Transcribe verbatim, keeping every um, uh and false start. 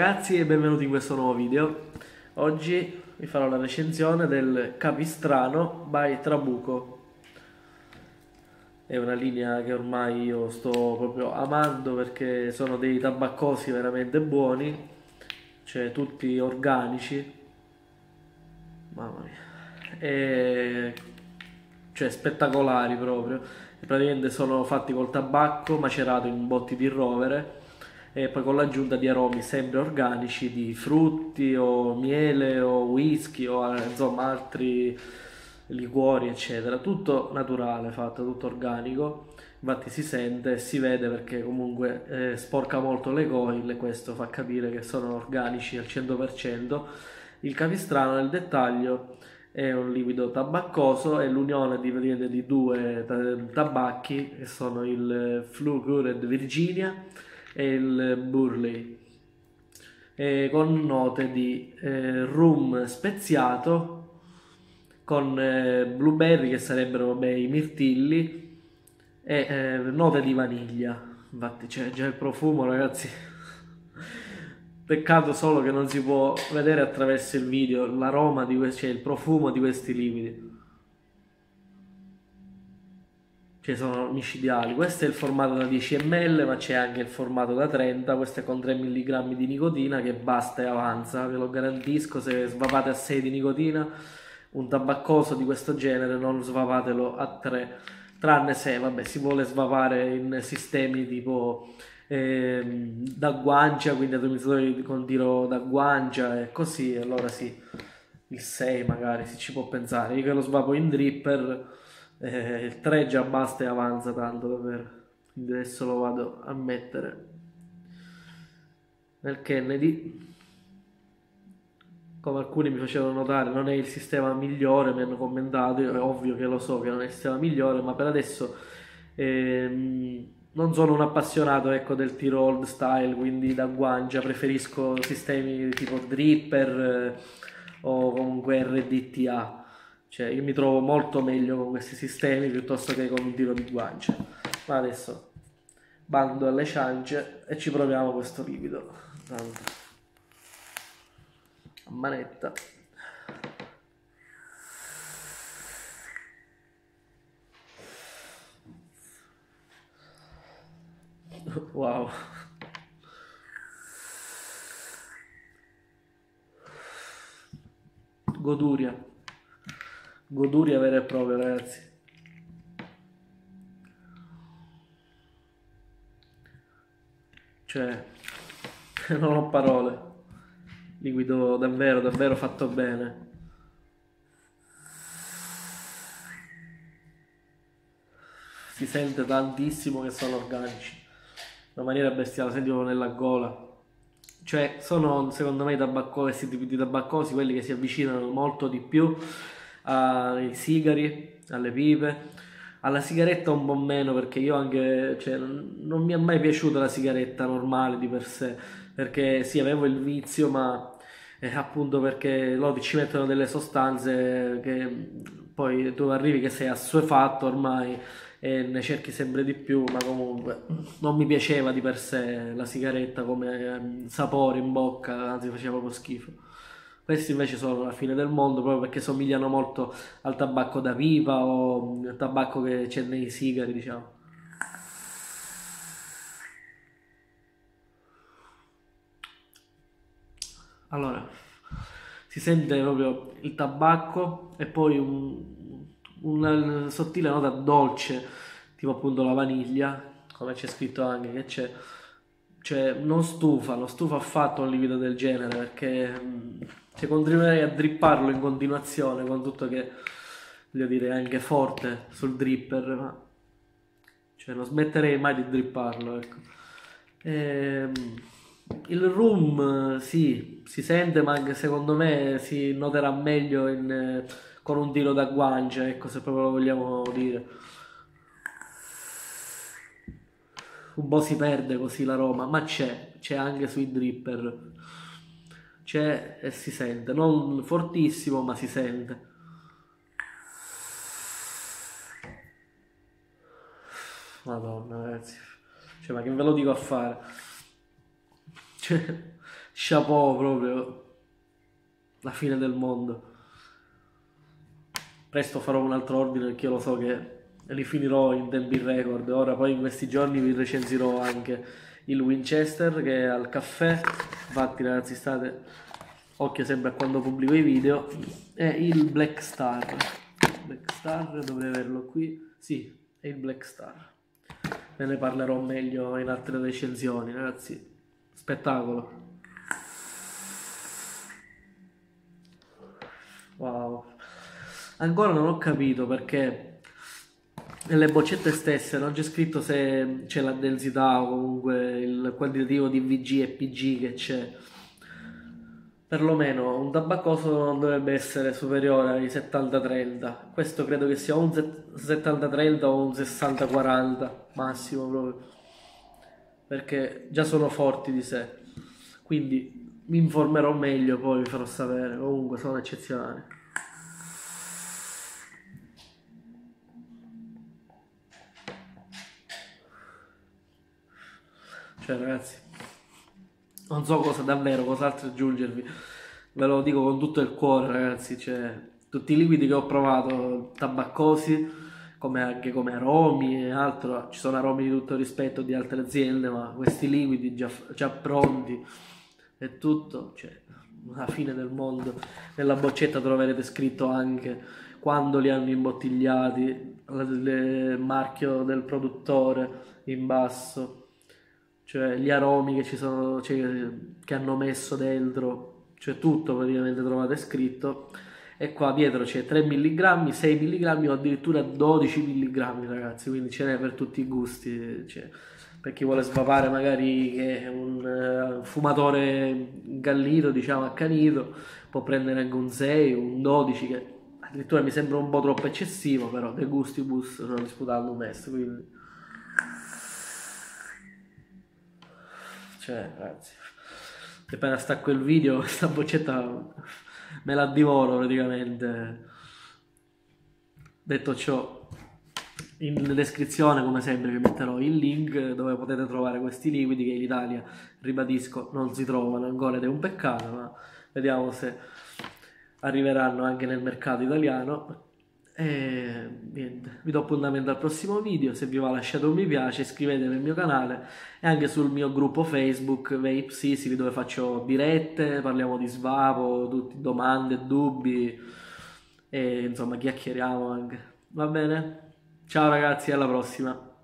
ragazzi e benvenuti in questo nuovo video. Oggi vi farò la recensione del Capistrano by Trabuco. È una linea che ormai io sto proprio amando perché sono dei tabaccosi veramente buoni, cioè tutti organici, mamma mia, e cioè spettacolari proprio. E praticamente sono fatti col tabacco macerato in botti di rovere e poi con l'aggiunta di aromi sempre organici di frutti o miele o whisky o eh, insomma altri liquori eccetera, tutto naturale fatto, tutto organico. Infatti si sente e si vede perché comunque eh, sporca molto le coil, questo fa capire che sono organici al cento per cento. Il capistrano nel dettaglio è un liquido tabaccoso, è l'unione di, praticamente di due tabacchi che sono il Flue-Cured Virginia e il Burley, e con note di eh, rum speziato con eh, blueberry che sarebbero vabbè, i mirtilli e eh, note di vaniglia. Infatti c'è già il profumo, ragazzi. Peccato solo che non si può vedere attraverso il video l'aroma di questi, cioè il profumo di questi liquidi. Cioè sono micidiali. Questo è il formato da dieci millilitri, ma c'è anche il formato da trenta. Questo è con tre milligrammi di nicotina che basta e avanza, ve lo garantisco. Se svapate a sei di nicotina, un tabaccoso di questo genere non svapatelo a tre, tranne se vabbè, si vuole svapare in sistemi tipo ehm, da guancia, quindi atomizzatore con tiro da guancia e così, allora sì, il sei magari si ci può pensare. Io che lo svapo in dripper, eh, il tre già basta e avanza tanto davvero, quindi adesso lo vado a mettere nel Kennedy. Come alcuni mi facevano notare, non è il sistema migliore, mi hanno commentato, io è ovvio che lo so che non è il sistema migliore, ma per adesso ehm, non sono un appassionato, ecco, del tiro old style, quindi da guancia, preferisco sistemi tipo dripper eh, o comunque R D T A, cioè io mi trovo molto meglio con questi sistemi piuttosto che con un tiro di guancia. Ma adesso bando alle ciance e ci proviamo questo liquido. Tanto a manetta. Wow, goduria, goduria vera e propria, ragazzi. Cioè non ho parole, liquido davvero davvero fatto bene. Si sente tantissimo che sono organici, in una maniera bestiale, senti proprio nella gola. Cioè sono secondo me i tabacco, questi tipi di tabaccosi quelli che si avvicinano molto di più ai sigari, alle pipe, alla sigaretta un po' meno perché io anche, cioè, non, non mi è mai piaciuta la sigaretta normale di per sé, perché sì avevo il vizio ma eh, appunto perché loro ci mettono delle sostanze che poi tu arrivi che sei assuefatto ormai e ne cerchi sempre di più, ma comunque non mi piaceva di per sé la sigaretta come ehm, sapore in bocca, anzi faceva proprio schifo. Questi invece sono la fine del mondo proprio perché somigliano molto al tabacco da pipa o al tabacco che c'è nei sigari, diciamo. Allora, si sente proprio il tabacco e poi un- una sottile nota dolce, tipo appunto la vaniglia, come c'è scritto anche che c'è. Cioè, non stufa, non stufa affatto un liquido del genere perché mh, se continuerei a dripparlo in continuazione, con tutto che, voglio dire, è anche forte sul dripper, ma cioè non smetterei mai di dripparlo, ecco. Ehm, il rum, eh, sì, si sente, ma anche secondo me si noterà meglio in, eh, con un tiro da guancia, ecco, se proprio lo vogliamo dire. Un po' si perde così l'aroma, ma c'è, c'è anche sui dripper. C'è e si sente, non fortissimo, ma si sente. Madonna, ragazzi. Cioè, ma che ve lo dico a fare? Cioè, chapeau proprio, la fine del mondo. Presto farò un altro ordine perché io lo so che li finirò in tempi record. Ora poi in questi giorni vi recensirò anche il Winchester che è al caffè. Infatti ragazzi state occhio sempre a quando pubblico i video. E il Black Star. Black Star dovrei averlo qui. Sì, è il Black Star. Ve ne parlerò meglio in altre recensioni ragazzi. Spettacolo. Wow. Ancora non ho capito perché nelle boccette stesse non c'è scritto se c'è la densità o comunque il quantitativo di V G e P G che c'è. Perlomeno un tabaccoso non dovrebbe essere superiore ai settanta trenta. Questo credo che sia un settanta trenta o un sessanta quaranta massimo proprio. Perché già sono forti di sé. Quindi mi informerò meglio, poi vi farò sapere. Comunque sono eccezionali. Cioè ragazzi, non so cosa davvero, cos'altro aggiungervi, ve lo dico con tutto il cuore ragazzi, cioè tutti i liquidi che ho provato, tabaccosi, come anche come aromi e altro, ci sono aromi di tutto rispetto di altre aziende, ma questi liquidi già, già pronti e tutto, cioè la fine del mondo. Nella boccetta troverete scritto anche quando li hanno imbottigliati, il marchio del produttore in basso. Cioè gli aromi che ci sono, cioè, che hanno messo dentro, cioè tutto praticamente trovate scritto. E qua dietro c'è tre milligrammi, sei milligrammi o addirittura dodici milligrammi ragazzi, quindi ce n'è per tutti i gusti, cioè, per chi vuole svapare magari che è un uh, fumatore gallito, diciamo accanito, può prendere anche un sei, un dodici che addirittura mi sembra un po' troppo eccessivo, però de gustibus non disputando un est, quindi... Cioè, ragazzi, appena stacco il video, questa boccetta me la divoro praticamente. Detto ciò, in descrizione, come sempre, vi metterò il link dove potete trovare questi liquidi che in Italia, ribadisco, non si trovano ancora ed è un peccato, ma vediamo se arriveranno anche nel mercato italiano. E niente, vi do appuntamento al prossimo video. Se vi va lasciate un mi piace, iscrivetevi al mio canale e anche sul mio gruppo Facebook Vape Sisili, dove faccio dirette, parliamo di svapo, tutti, domande, dubbi e insomma chiacchieriamo anche. Va bene? Ciao ragazzi, alla prossima.